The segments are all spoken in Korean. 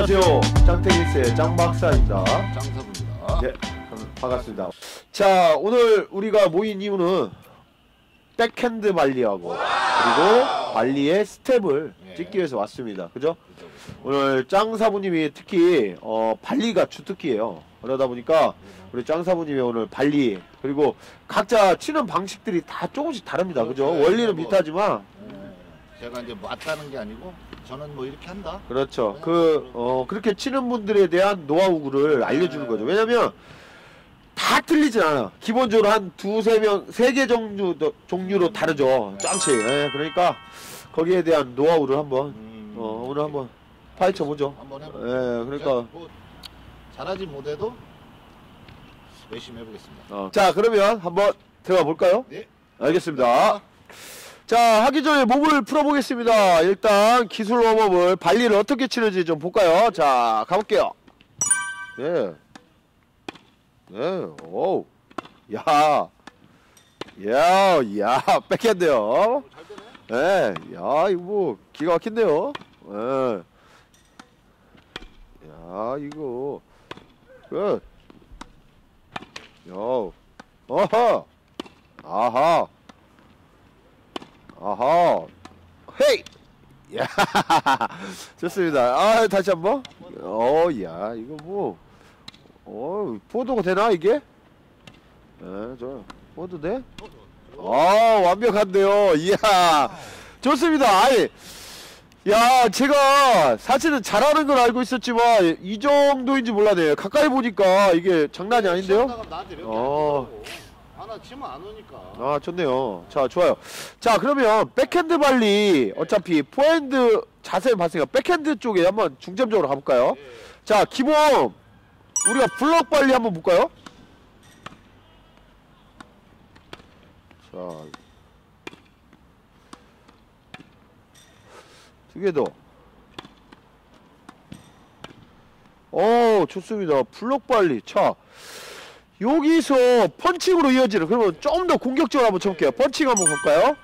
안녕하세요. 짱테니스의 짱박사입니다. 짱사부입니다. 네, 반갑습니다. 자, 오늘 우리가 모인 이유는 백핸드 발리하고 그리고 발리의 스텝을 찍기 위해서 왔습니다. 그죠? 오늘 짱사부님이 특히 발리가 주특기예요. 그러다 보니까 우리 짱사부님이 오늘 발리 그리고 각자 치는 방식들이 다 조금씩 다릅니다. 그죠? 원리는 비슷하지만 제가 이제 맞다는 게 아니고 저는 뭐 이렇게 한다. 그렇죠. 그렇게 치는 분들에 대한 노하우를 알려주는 거죠. 왜냐면 다 틀리진 않아. 기본적으로 한 두세 명, 세 개 종류로 다르죠. 짱치. 예, 그러니까 거기에 대한 노하우를 한번 오늘 한번 파헤쳐 보죠. 한번 해볼게요. 예, 그러니까 뭐 잘하지 못해도 열심히 해보겠습니다. 자, 그러면 한번 들어가 볼까요? 네. 알겠습니다. 자, 하기 전에 몸을 풀어보겠습니다. 일단 기술 웜업을 발리를 어떻게 치는지 좀 볼까요? 자, 가볼게요. 예. 예, 오. 야. 야, 백핸드요. 예, 야, 이거 뭐, 기가 막힌데요. 예. 야, 이거. 끝. 요. 어허. 아하. 아하. 헤이! 야, 좋습니다. 아, 다시 한 번. 야, 이거 뭐. 포도가 되나, 이게? 예, 좋아요. 포도 돼? 완벽한데요. 이야. 좋습니다. 아니, 야, 제가 사실은 잘하는 걸 알고 있었지만, 이 정도인지 몰랐네요. 가까이 보니까 이게 장난이 아닌데요? 하나 치면 안 오니까. 아, 좋네요. 자, 좋아요. 자, 그러면 백핸드 발리 어차피 포핸드 자세히 봤으니까 백핸드 쪽에 한번 중점적으로 가볼까요? 자, 기본 우리가 블럭 발리 한번 볼까요? 자, 두 개 더. 좋습니다. 블럭 발리. 자, 여기서 펀칭으로 이어지는, 그러면 좀 더 공격적으로 한번 쳐볼게요. 펀칭 한번 볼까요?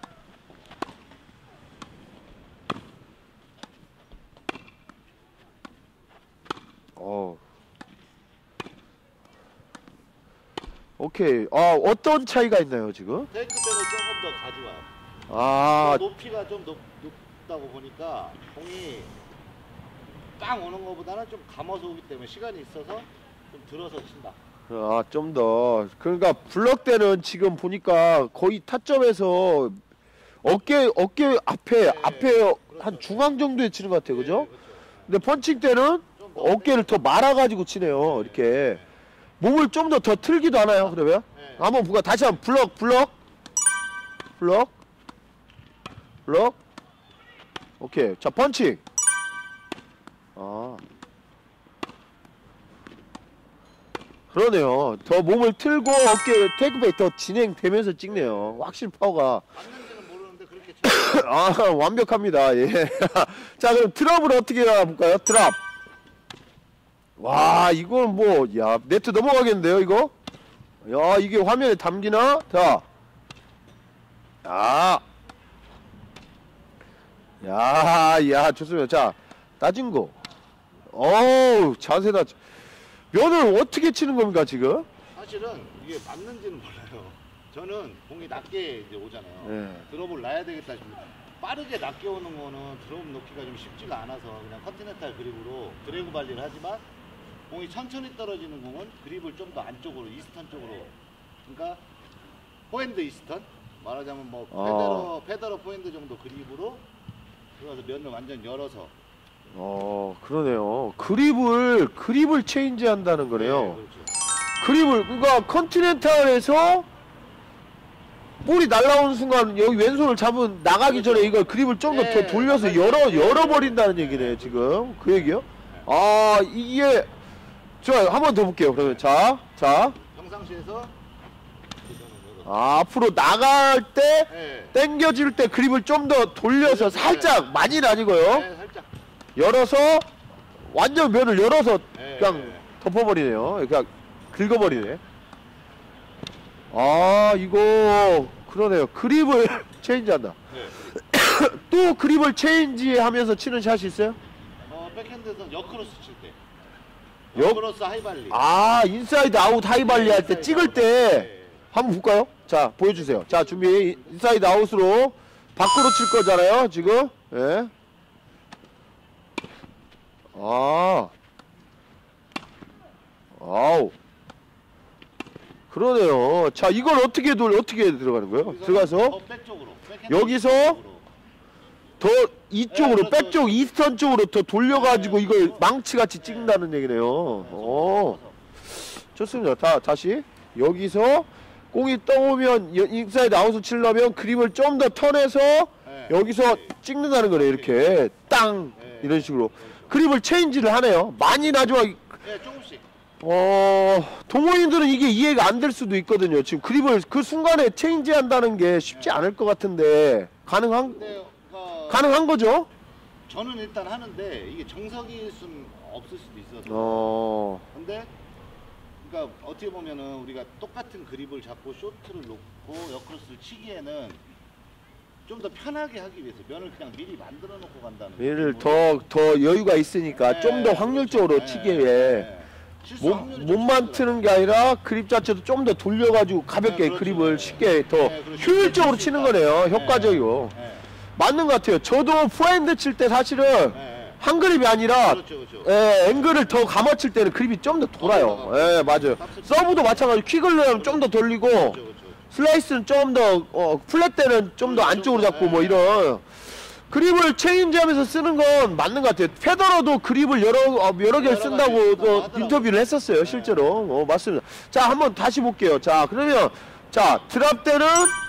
오케이. 어떤 차이가 있나요, 지금? 테이크 때는 조금 더 가져와요. 아, 높이가 좀 높다고 보니까 공이 빵 오는 것보다는 좀 감아서 오기 때문에 시간이 있어서 좀 들어서 친다. 좀 더. 그러니까 블럭 때는 지금 보니까 거의 타점에서 어깨 앞에 그렇죠. 한 중앙 정도에 치는 것 같아요, 그죠? 그렇죠. 근데 펀칭 때는 어깨를 더 말아가지고 치네요, 이렇게. 몸을 좀 더 틀기도 하나요, 그러면? 한번 볼까? 다시 한번 블럭. 오케이. 자, 펀칭. 그러네요. 더 몸을 틀고 어깨 테이크백이 더 진행되면서 찍네요. 확실히 파워가. 맞는지는 모르는데 그렇게 완벽합니다. 예. 자, 그럼 드랍을 어떻게 가볼까요? 드랍. 와, 이건 뭐, 야, 네트 넘어가겠는데요, 이거? 야, 이게 화면에 담기나? 자. 야, 좋습니다. 자, 따진 거. 자세다. 면을 어떻게 치는 겁니까, 지금? 사실은 이게 맞는지는 몰라요. 저는 공이 낮게 이제 오잖아요. 네. 드롭을 놔야 되겠다 싶은데 빠르게 낮게 오는 거는 드롭 놓기가 좀 쉽지가 않아서 그냥 컨티넨탈 그립으로 드래그 발리를 하지만 공이 천천히 떨어지는 공은 그립을 좀 더 안쪽으로 이스턴 쪽으로, 그러니까 포핸드 이스턴 말하자면 뭐 페더러 포핸드 정도 그립으로 들어가서 면을 완전 열어서. 그러네요. 그립을 체인지 한다는 거네요. 네, 그렇죠. 그립을, 그러니까 컨티넨탈에서 볼이 날라오는 순간 여기 왼손을 잡은 나가기 전에 이걸 그립을 좀 더 돌려서 열어버린다는 얘기네요, 지금. 그 얘기요? 이게, 좋아요. 한 번 더 볼게요, 그러면. 자. 평상시에서 앞으로 나갈 때, 당겨질 때 그립을 좀 더 돌려서 살짝, 많이는 아니고요. 네, 살짝. 열어서, 완전 면을 열어서 그냥 덮어버리네요. 그냥 긁어버리네. 이거 그러네요. 그립을 체인지한다. 또 그립을 체인지하면서 치는 샷이 있어요? 백핸드 백핸드에서는 역크로스 칠 때. 역- 역크로스 하이발리. 아, 인사이드 아웃 하이발리 할 때 인사이드 찍을 아웃. 때 네. 한번 볼까요? 자, 보여주세요. 자, 준비. 인사이드 아웃으로 밖으로 칠 거잖아요, 지금. 예. 아. 아우. 그러네요. 자, 이걸 어떻게 들어가는 거예요? 여기서 들어가서 더 백쪽으로. 백핸드 여기서 백쪽으로. 더 이쪽으로, 네, 그렇죠. 백쪽 이스턴 쪽으로 더 돌려가지고 네, 이걸 그렇죠. 망치같이 찍는다는 얘기네요. 오. 좋습니다. 다시 여기서 공이 떠오면 인사이드 아웃을 치려면 그립을 좀 더 턴해서 네. 여기서 찍는다는 거네요. 이렇게 땅 네. 이런 식으로 그립을 체인지를 하네요. 많이 나지만 네, 조금씩. 동호인들은 이게 이해가 안 될 수도 있거든요. 지금 그립을 그 순간에 체인지 한다는 게 쉽지 않을 것 같은데 가능한 근데 거죠? 저는 일단 하는데 이게 정석일 수는 없을 수도 있어서. 근데 그러니까 어떻게 보면은 우리가 똑같은 그립을 잡고 쇼트를 놓고 역크로스를 치기에는 좀 더 편하게 하기 위해서 면을 그냥 미리 만들어 놓고 간다는. 얘를 느낌으로. 더 여유가 있으니까 네, 좀 더 확률적으로 그렇죠. 치기에 네. 실수 확률이 좀 몸만 줄어들어요. 트는 게 아니라 그립 자체도 좀 더 돌려가지고 가볍게 네, 그렇죠. 그립을 네. 쉽게 더 네, 그렇죠. 효율적으로 쉽게 치는 칠 수 거네요. 있다. 효과적이고. 네. 맞는 것 같아요. 저도 포핸드 칠 때 사실은 네. 한 그립이 아니라 그렇죠, 그렇죠. 앵글을 더 감아칠 때는 그립이 좀 더 돌아요. 예, 맞아요. 서브도 마찬가지로 킥을 넣으면 좀 더 돌리고 그렇죠, 그렇죠. 슬라이스는 좀 더 플랫 때는 좀 더 안쪽으로 잡고 뭐 이런 그립을 체인지하면서 쓰는 건 맞는 것 같아요. 페더러도 그립을 여러 개를 쓴다고 또 인터뷰를 했었어요, 실제로. 맞습니다. 자, 한번 다시 볼게요. 자, 그러면 자 드랍 때는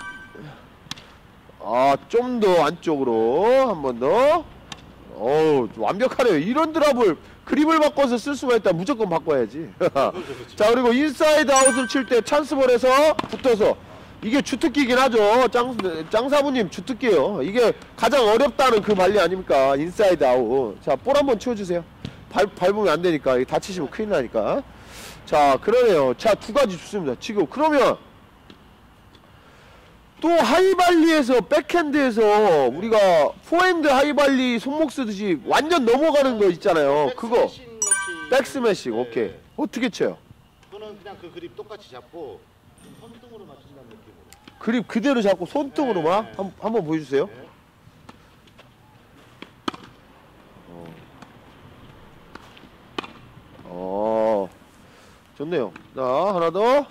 좀 더 안쪽으로 한 번 더. 완벽하네요. 이런 드랍을 그립을 바꿔서 쓸 수가 있다. 무조건 바꿔야지. 자, 그리고 인사이드 아웃을 칠 때 찬스볼에서 붙어서 이게 주특기긴 하죠. 짱사부님 주특기예요. 이게 가장 어렵다는 그 말리 아닙니까? 인사이드 아웃. 자, 볼 한번 치워주세요. 밟으면 안 되니까. 이게 다치시면 큰일 나니까. 자, 그러네요. 자, 두 가지 좋습니다. 지금 그러면 또 하이발리에서 백핸드에서 우리가 포핸드 하이발리 손목 쓰듯이 완전 넘어가는 거 있잖아요. 그거 백스매싱. 오케이. 어떻게 쳐요? 그거는 그냥 그 그립 똑같이 잡고 손등으로 맞춘다는 느낌으로. 그립 그대로 잡고 손등으로만 네. 한번 보여주세요. 네. 좋네요. 자, 하나 더.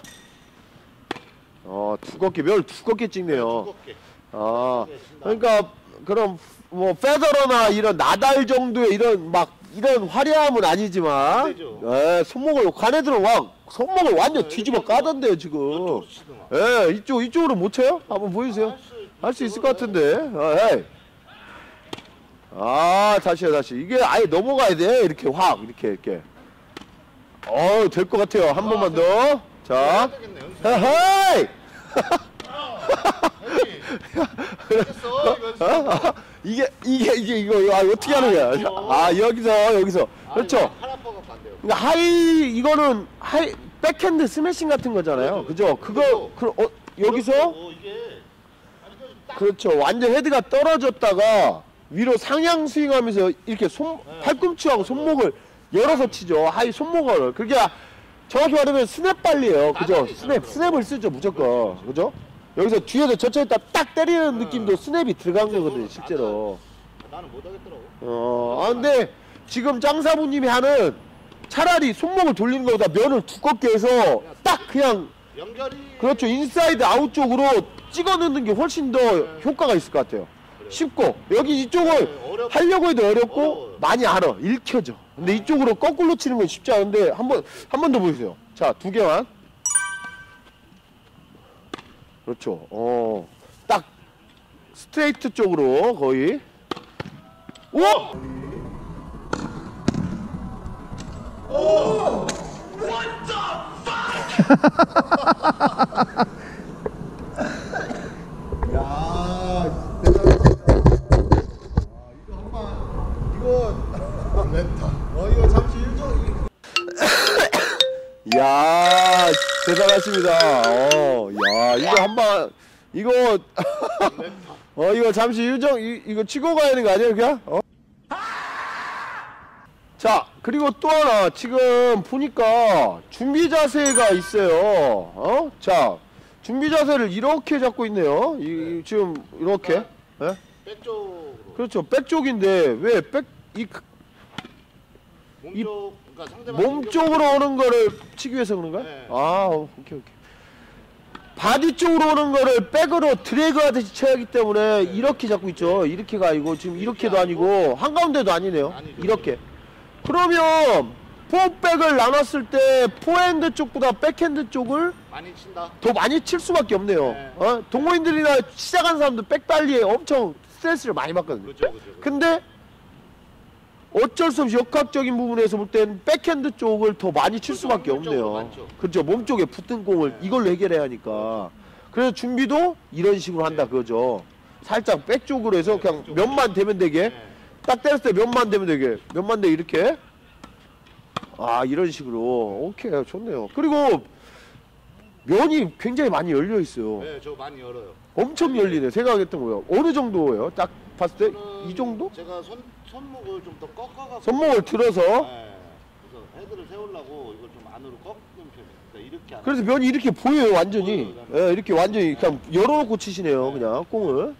두껍게 찍네요. 두껍게. 그러니까 그럼 뭐 페더러나 이런 나달 정도의 이런 화려함은 아니지만 안 되죠. 손목을 관애들은 손목을 완전 뒤집어 까던데요 지금. 이쪽으로 치더만. 이쪽으로 못 쳐요? 한번 보여주세요. 할 수 있을 것 같은데. 다시 이게 아예 넘어가야 돼. 이렇게 이렇게 될 것 같아요. 한 번만 더. 자, 헤이. 이거 어떻게 하는 거야? 여기서 그렇죠. 그러니까 이거는 백핸드 스매싱 같은 거잖아요. 그죠? 여기서 그렇죠. 완전 헤드가 떨어졌다가 위로 상향 스윙하면서 이렇게 팔꿈치하고 손목을 열어서 치죠. 손목을. 그게 정확히 말하면 스냅 발리예요. 그죠? 스냅을 쓰죠, 무조건. 그죠? 여기서 뒤에서 저쪽에다 딱 때리는 느낌도 스냅이 들어간 거거든요, 실제로. 나는 못 하겠더라고. 근데 지금 짱사부님이 하는 차라리 손목을 돌리는 것보다 면을 두껍게 해서 딱 그냥 연결이 그렇죠. 인사이드 아웃 쪽으로 찍어 넣는 게 훨씬 더 효과가 있을 것 같아요. 쉽고 여기 이쪽을 하려고 해도 어렵고 많이 알아. 읽혀져. 근데 이쪽으로 거꾸로 치는 건 쉽지 않은데 한 번 더 보여주세요. 자, 두 개만. 그렇죠. 딱 스트레이트 쪽으로 거의. 오! 야, 대단하다. 이거 한방 이거 렌타. 이거 잠시 일정. 이야, 대단하십니다. 이거 한방 이거 이거 잠시 이거 치고 가야 되는 거 아니에요, 그냥? 자, 그리고 또 하나 지금 보니까 준비 자세가 있어요. 자, 준비 자세를 이렇게 잡고 있네요. 지금 이렇게. 예? 백 쪽으로. 그렇죠. 백 쪽인데 왜 몸쪽, 그러니까 상대방 몸 쪽으로 오는 거를 치기 위해서 그런가요? 네. 아, 오케이. 바디 쪽으로 오는 거를 백으로 드래그 하듯이 쳐야하기 때문에 이렇게 잡고 있죠. 이렇게가 아니고 지금 이렇게도 아니고 한가운데도 아니네요. 아니죠. 이렇게. 그러면 포백을 나눴을 때 포핸드 쪽보다 백핸드 쪽을 많이 친다. 더 많이 칠 수밖에 없네요. 네. 동호인들이나 시작한 사람들 백달리에 엄청 스트레스를 많이 받거든요. 그렇죠. 근데 어쩔 수 없이 역학적인 부분에서 볼 땐 백핸드 쪽을 더 많이 칠 그렇죠, 수밖에 확률적으로 없네요. 많죠. 그렇죠. 몸 쪽에 붙은 공을 네. 이걸로 해결해야 하니까. 그래서 준비도 이런 식으로 한다 그거죠. 살짝 백 쪽으로 해서 그냥 쪽. 면만 되면 되게 네. 딱 때렸을 때 면만 되면 되게 면만 되게 이렇게 이런 식으로 오케이 좋네요. 그리고 면이 굉장히 많이 열려 있어요. 네, 저 많이 열어요. 엄청 열리네. 생각했던 거예요. 어느 정도예요? 딱 봤을 때 이 정도? 제가 손목을 좀 더 꺾어갖고. 손목을 들어서 네. 그래서 헤드를 세우려고 이걸 좀 안으로 꺾는 편이에요. 그러니까 이렇게 안 그래서 면이 이렇게 보여요. 완전히. 보여요, 예, 이렇게 완전히 그냥 열어놓고 치시네요. 네. 그냥 공을.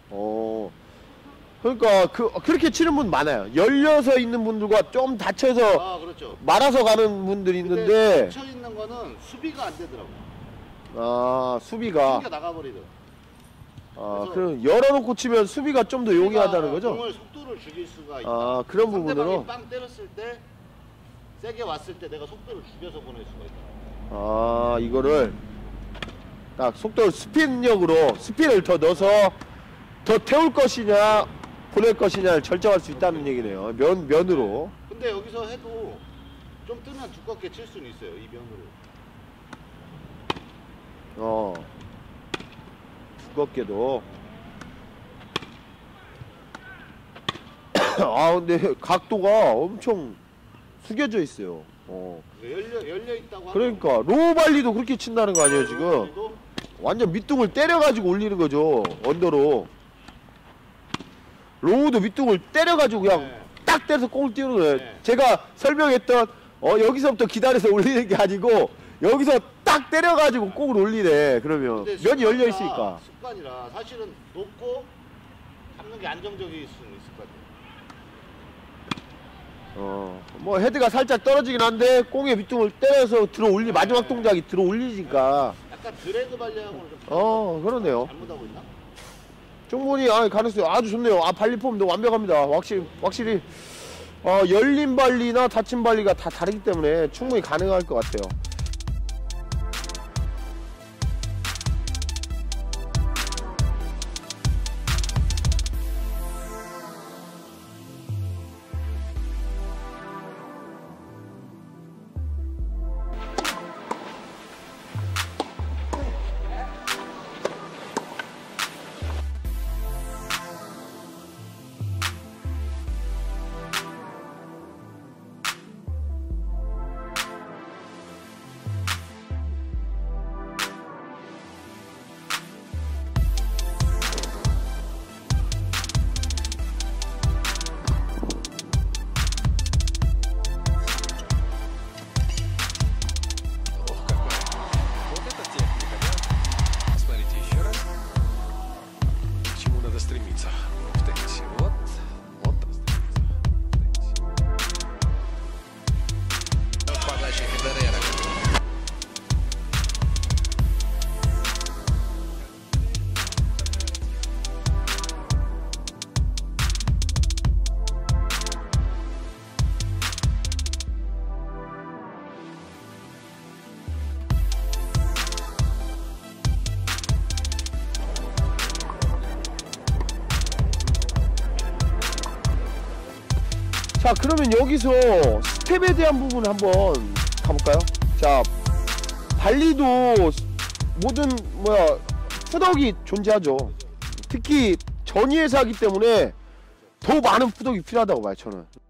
그러니까 그렇게 치는 분 많아요. 열려서 있는 분들과 좀 닫혀서 그렇죠. 말아서 가는 분들이 있는데 쳐 있는 거는 수비가 안 되더라고요. 수비가 수비가 나가버리더라고요. 그럼 열어놓고 치면 수비가 좀 더 용이하다는 거죠? 공을 속도를 죽일 수가 있다. 그런 상대방이 부분으로 빵 때렸을 때 세게 왔을 때 내가 속도를 죽여서 보낼 수가 있다. 이거를 딱 속도를 스핀을 더 넣어서 더 태울 것이냐 보낼 것이냐를 결정할 수 있다는 얘기네요. 면으로. 근데 여기서 해도 좀 뜨면 두껍게 칠 수는 있어요. 이 면으로. 두껍게도. 근데 각도가 엄청 숙여져 있어요. 열려 있다고 하면 그러니까 로우발리도 그렇게 친다는 거 아니에요 지금? 로우발리도 완전 밑둥을 때려가지고 올리는 거죠. 언더로. 로우도 밑둥을 때려가지고 그냥 네. 딱 때려서 공을 띄우는 거예요. 네. 제가 설명했던 여기서부터 기다려서 올리는 게 아니고 여기서 딱 때려가지고 공을 올리네. 그러면 근데 면이 열려 습관이라- 있으니까. 습관이라 사실은 높고 잡는 게 안정적일 수는 있을 것 같아요. 뭐 헤드가 살짝 떨어지긴 한데 공의 밑둥을 때려서 들어 올리 마지막 동작이 들어 올리니까. 약간 드래그 발리하고는 좀 그러네요. 잘못하고 있나? 충분히 가능성이 아주 좋네요. 발리 폼도 완벽합니다. 확실히 열린 발리나 닫힌 발리가 다 다르기 때문에 충분히 가능할 것 같아요. стремиться. Повторите. Вот так стремиться. Подача Федерера. 자, 그러면 여기서 스텝에 대한 부분 한번 가볼까요? 자, 발리도 모든 푸덕이 존재하죠. 특히 전위에서 하기 때문에 더 많은 푸덕이 필요하다고 봐요, 저는.